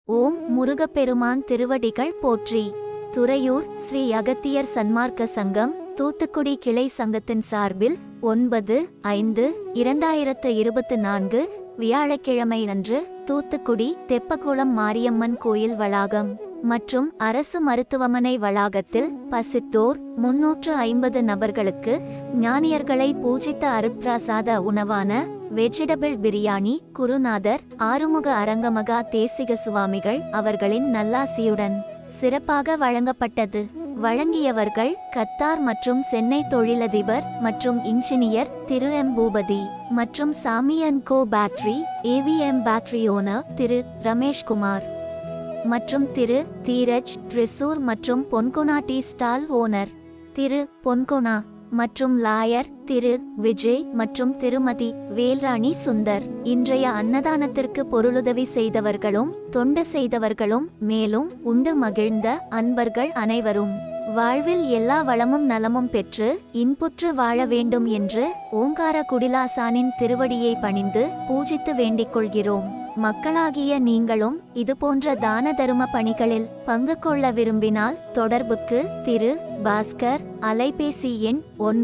ஓம் முருகப்பெருமான் திருவடிகள் போற்றி. துறையூர் ஸ்ரீ அகத்தியர் சன்மார்க்க சங்கம் தூத்துக்குடி கிளை சங்கத்தின் சார்பில் 9/5/2024 வியாழக்கிழமை அன்று தூத்துக்குடி தெப்பக்குளம் மாரியம்மன் கோயில் வளாகம் மற்றும் அரசு மருத்துவமனை வளாகத்தில் பசித்தோர் 350 நபர்களுக்கு ஞானியர்களை பூஜித்த அருட்பிரசாத உணவான வெஜிடபிள் பிரியாணி குருநாதர் ஆறுமுக அரங்கமகா தேசிக சுவாமிகள் அவர்களின் நல்லாசியுடன் சிறப்பாக வழங்கப்பட்டது. வழங்கியவர்கள் கத்தார் மற்றும் சென்னை தொழிலதிபர் மற்றும் இன்ஜினியர் திரு எம் பூபதி மற்றும் Sami and co battery AVM battery owner Thiru Rameshkumar மற்றும் திரு தீரஜ் ட்ரிசூர் மற்றும் Ponkona tea stall owner Thiru Ponkona மற்றும் லாயர் திரு விஜய் மற்றும் திருமதி வேல்ராணி சுந்தர். இன்றைய அன்னதானத்திற்கு பொருளுதவி செய்தவர்களும் தொண்டு செய்தவர்களும் மேலும் உண்டு மகிழ்ந்த அன்பர்கள் அனைவரும் வாழ்வில் எல்லா வளமும் நலமும் பெற்று இன்புற்று வாழ வேண்டும் என்று ஓங்கார குடிலாசானின் திருவடியை பணிந்து பூஜித்து வேண்டிக் கொள்கிறோம். மக்களாகிய நீங்களும் இதுபோன்ற தான தரும பணிகளில் பங்கு கொள்ள விரும்பினால் தொடர்புக்கு திரு பாஸ்கர் அலைபேசி எண்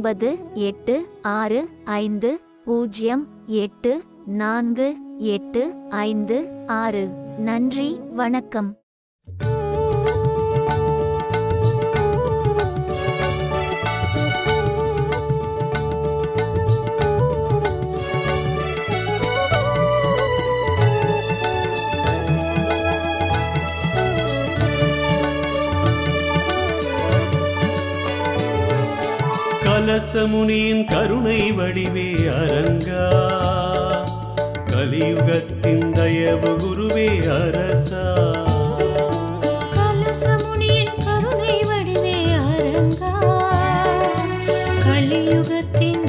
9850848856. நன்றி, வணக்கம். கலசமுனியின் கருணை வடிவே அரங்கா, கலியுகத்தின் தயவு குருவே அரசா. கலசமுனியின் கருணை வடிவே அரங்கா, கலியுகத்தின்